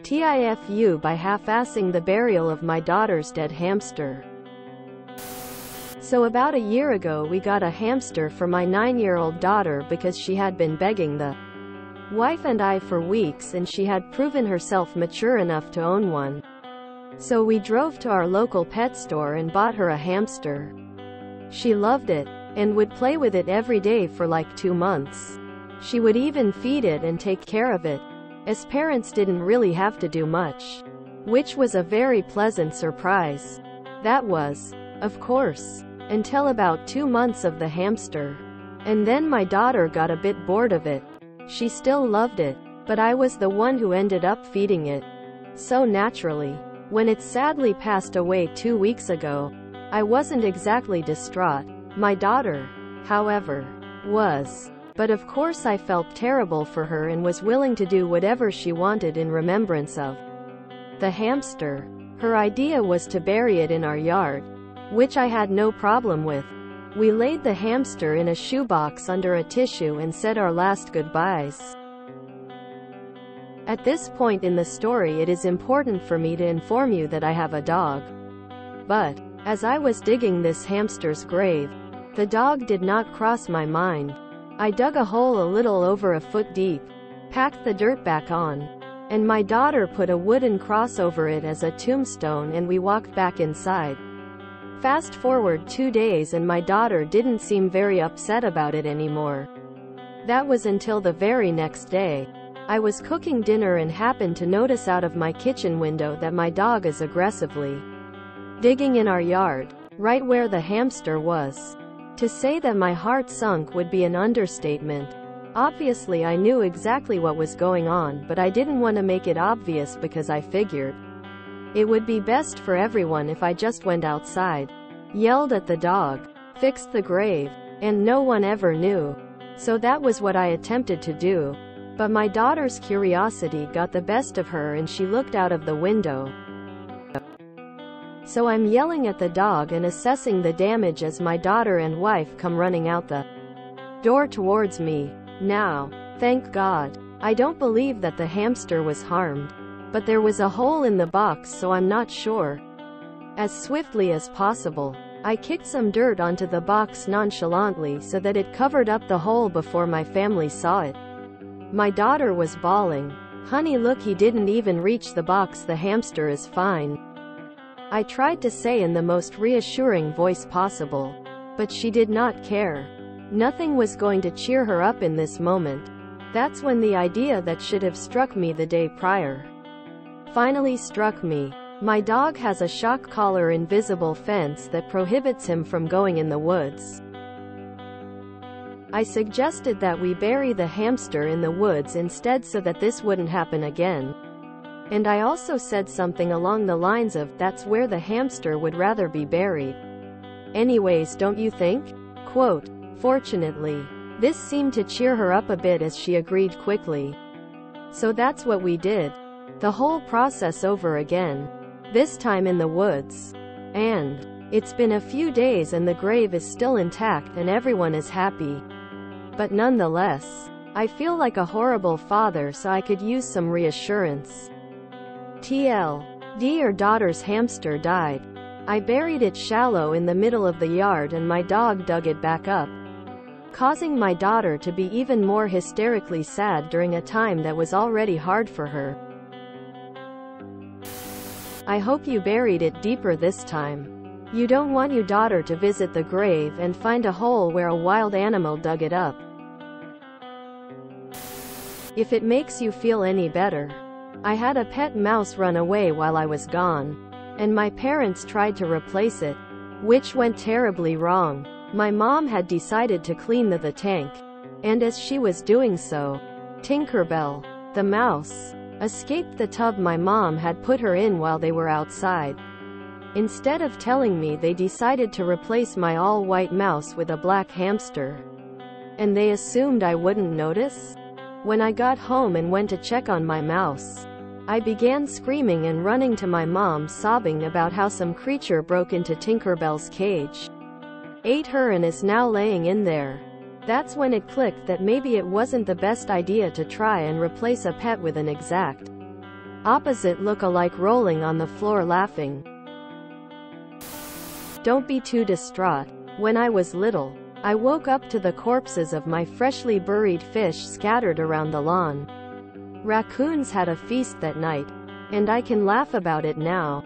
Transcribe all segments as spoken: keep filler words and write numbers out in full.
tifu by half-assing the burial of my daughter's dead hamster. So about a year ago we got a hamster for my nine-year-old daughter because she had been begging the wife and I for weeks and she had proven herself mature enough to own one. So we drove to our local pet store and bought her a hamster. She loved it, and would play with it every day for like two months. She would even feed it and take care of it, as parents didn't really have to do much. Which was a very pleasant surprise. That was, of course, until about two months of the hamster. And then my daughter got a bit bored of it. She still loved it, but I was the one who ended up feeding it. So naturally, when it sadly passed away two weeks ago, I wasn't exactly distraught. My daughter, however, was. But of course I felt terrible for her and was willing to do whatever she wanted in remembrance of the hamster. Her idea was to bury it in our yard, which I had no problem with. We laid the hamster in a shoebox under a tissue and said our last goodbyes. At this point in the story it is important for me to inform you that I have a dog. But, as I was digging this hamster's grave, the dog did not cross my mind. I dug a hole a little over a foot deep, packed the dirt back on, and my daughter put a wooden cross over it as a tombstone and we walked back inside. Fast forward two days and my daughter didn't seem very upset about it anymore. That was until the very next day. I was cooking dinner and happened to notice out of my kitchen window that my dog is aggressively digging in our yard, right where the hamster was. To say that my heart sunk would be an understatement. Obviously I knew exactly what was going on, but I didn't want to make it obvious because I figured it would be best for everyone if I just went outside, yelled at the dog, fixed the grave, and no one ever knew. So that was what I attempted to do. But my daughter's curiosity got the best of her and she looked out of the window. So I'm yelling at the dog and assessing the damage as my daughter and wife come running out the door towards me. Now, thank God, I don't believe that the hamster was harmed. But there was a hole in the box, so I'm not sure. As swiftly as possible, I kicked some dirt onto the box nonchalantly so that it covered up the hole before my family saw it. My daughter was bawling, "Honey, look, he didn't even reach the box, the hamster is fine." I tried to say in the most reassuring voice possible, but she did not care. Nothing was going to cheer her up in this moment. That's when the idea that should have struck me the day prior finally struck me. My dog has a shock collar invisible fence that prohibits him from going in the woods. I suggested that we bury the hamster in the woods instead so that this wouldn't happen again. And I also said something along the lines of, "That's where the hamster would rather be buried anyways, don't you think?" Quote, fortunately, this seemed to cheer her up a bit as she agreed quickly. So that's what we did. The whole process over again. This time in the woods. And it's been a few days and the grave is still intact and everyone is happy. But nonetheless, I feel like a horrible father, so I could use some reassurance. T L D, your daughter's hamster died. I buried it shallow in the middle of the yard and my dog dug it back up, causing my daughter to be even more hysterically sad during a time that was already hard for her. I hope you buried it deeper this time. You don't want your daughter to visit the grave and find a hole where a wild animal dug it up. If it makes you feel any better, I had a pet mouse run away while I was gone, and my parents tried to replace it, which went terribly wrong. My mom had decided to clean the, the tank, and as she was doing so, Tinkerbell, the mouse, escaped the tub my mom had put her in while they were outside. Instead of telling me, they decided to replace my all-white mouse with a black hamster. And they assumed I wouldn't notice? When I got home and went to check on my mouse, I began screaming and running to my mom, sobbing about how some creature broke into Tinkerbell's cage, ate her and is now laying in there. That's when it clicked that maybe it wasn't the best idea to try and replace a pet with an exact Opposite look-alike rolling on the floor laughing. Don't be too distraught. When I was little, I woke up to the corpses of my freshly buried fish scattered around the lawn. Raccoons had a feast that night, and I can laugh about it now.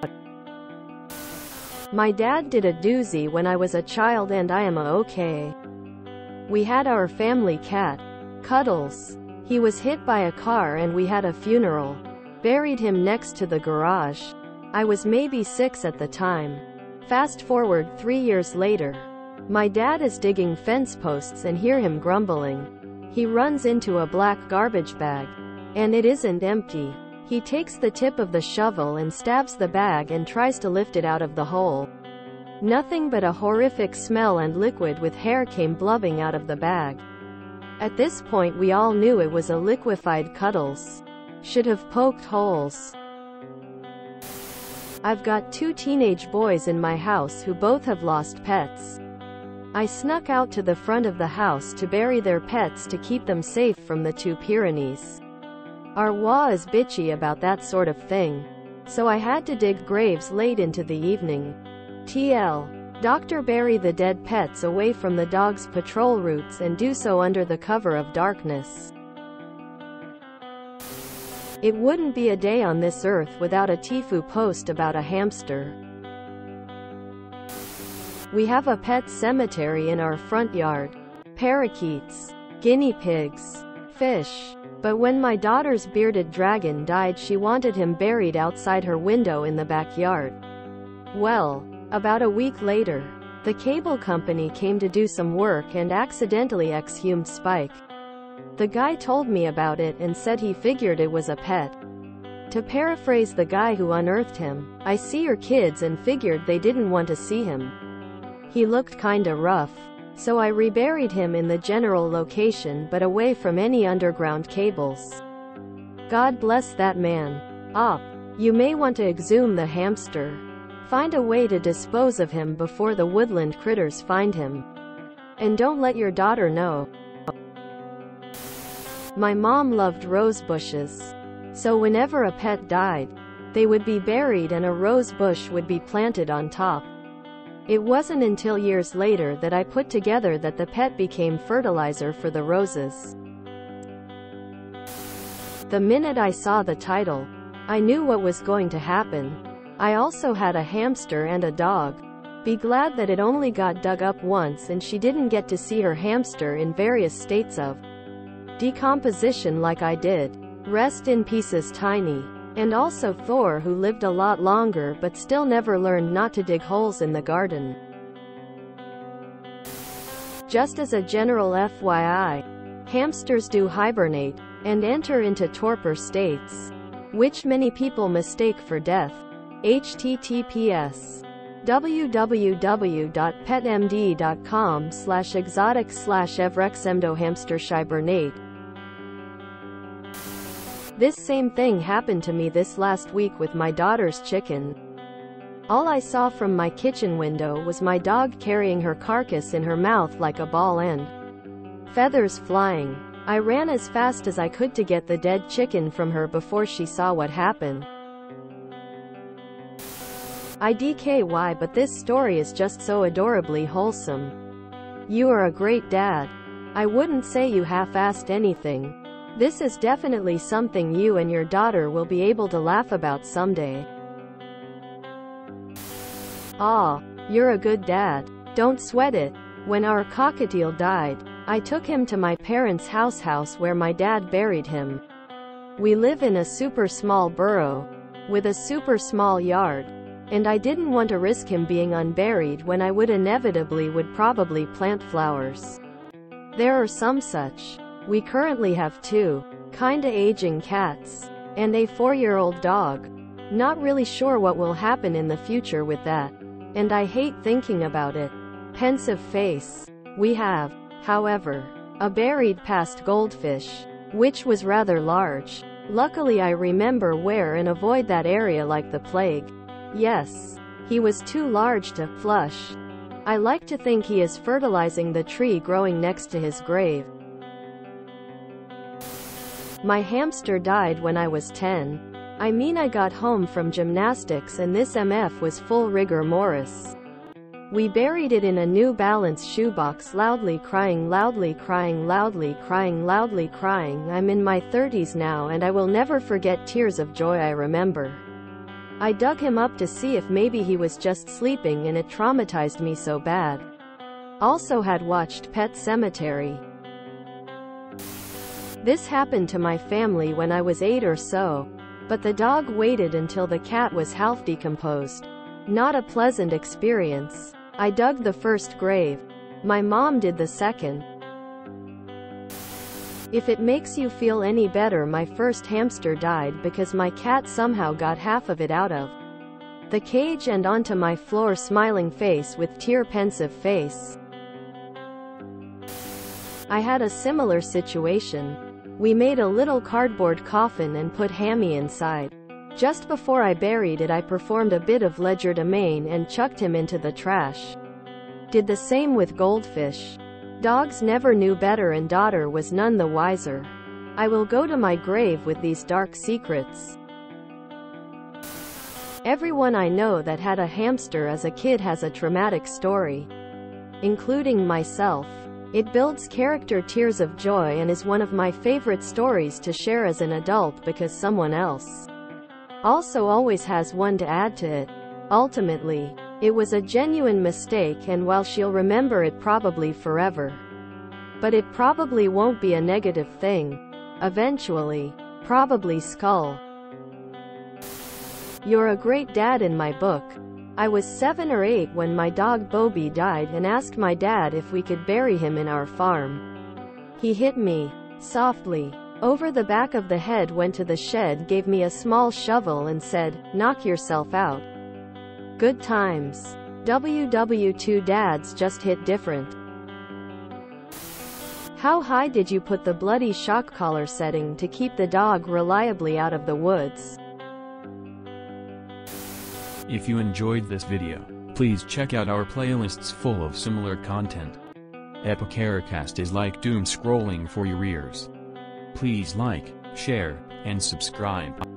My dad did a doozy when I was a child and I am okay. We had our family cat, Cuddles. He was hit by a car and we had a funeral. Buried him next to the garage. I was maybe six at the time. Fast forward three years later. My dad is digging fence posts and hear him grumbling. He runs into a black garbage bag. And it isn't empty. He takes the tip of the shovel and stabs the bag and tries to lift it out of the hole. Nothing but a horrific smell and liquid with hair came blubbing out of the bag. At this point we all knew it was a liquefied Cuddles. Should have poked holes. I've got two teenage boys in my house who both have lost pets. I snuck out to the front of the house to bury their pets to keep them safe from the two Pyrenees. Our wa is bitchy about that sort of thing. So I had to dig graves late into the evening. T L. Doctor bury the dead pets away from the dog's patrol routes and do so under the cover of darkness. It wouldn't be a day on this earth without a Tfue post about a hamster. We have a pet cemetery in our front yard. Parakeets. Guinea pigs. Fish. But when my daughter's bearded dragon died, she wanted him buried outside her window in the backyard. Well, about a week later, the cable company came to do some work and accidentally exhumed Spike. The guy told me about it and said he figured it was a pet. To paraphrase the guy who unearthed him, I see your kids and figured they didn't want to see him. He looked kinda rough. So I reburied him in the general location but away from any underground cables. God bless that man. Op. You may want to exhume the hamster. Find a way to dispose of him before the woodland critters find him. And don't let your daughter know. My mom loved rose bushes. So whenever a pet died, they would be buried and a rose bush would be planted on top. It wasn't until years later that I put together that the pet became fertilizer for the roses. The minute I saw the title, I knew what was going to happen. I also had a hamster and a dog. Be glad that it only got dug up once and she didn't get to see her hamster in various states of decomposition like I did. Rest in pieces, Tiny. And also Thor, who lived a lot longer but still never learned not to dig holes in the garden. Just as a general F Y I, hamsters do hibernate and enter into torpor states, which many people mistake for death. H T T P S w w w dot pet m d dot com slash exotic slash evrexemdohamstershibernate. This same thing happened to me this last week with my daughter's chicken. All I saw from my kitchen window was my dog carrying her carcass in her mouth like a ball end. Feathers flying. I ran as fast as I could to get the dead chicken from her before she saw what happened. I D K Y, but this story is just so adorably wholesome. You are a great dad. I wouldn't say you half-assed anything. This is definitely something you and your daughter will be able to laugh about someday. Aw, you're a good dad. Don't sweat it. When our cockatiel died, I took him to my parents' house house where my dad buried him. We live in a super small borough, with a super small yard, and I didn't want to risk him being unburied when I would inevitably would probably plant flowers. There are some such. We currently have two, kinda aging cats, and a four-year-old dog. Not really sure what will happen in the future with that. And I hate thinking about it. Pensive face. We have, however, a buried past goldfish, which was rather large. Luckily I remember where and avoid that area like the plague. Yes, he was too large to flush. I like to think he is fertilizing the tree growing next to his grave. My hamster died when I was ten. I mean, I got home from gymnastics and this M F was full rigor mortis. We buried it in a New Balance shoebox, loudly crying, loudly crying, loudly crying, loudly crying. I'm in my thirties now and I will never forget tears of joy I remember. I dug him up to see if maybe he was just sleeping and it traumatized me so bad. Also had watched Pet Sematary. This happened to my family when I was eight or so, but the dog waited until the cat was half decomposed. Not a pleasant experience. I dug the first grave. My mom did the second. If it makes you feel any better, my first hamster died because my cat somehow got half of it out of the cage and onto my floor, smiling face with tear-pensive face. I had a similar situation. We made a little cardboard coffin and put Hammy inside. Just before I buried it, I performed a bit of legerdemain and chucked him into the trash. Did the same with Goldfish. Dogs never knew better and daughter was none the wiser. I will go to my grave with these dark secrets. Everyone I know that had a hamster as a kid has a traumatic story, including myself. It builds character, tears of joy, and is one of my favorite stories to share as an adult because someone else also always has one to add to it. Ultimately, it was a genuine mistake, and while she'll remember it probably forever, but it probably won't be a negative thing. Eventually. Probably Skull. You're a great dad in my book. I was seven or eight when my dog Bobby died and asked my dad if we could bury him in our farm. He hit me softly over the back of the head, went to the shed, gave me a small shovel and said, "Knock yourself out." Good times. W W two dads just hit different. How high did you put the bloody shock collar setting to keep the dog reliably out of the woods? If you enjoyed this video, please check out our playlists full of similar content. Epicaricast is like doom scrolling for your ears. Please like, share, and subscribe.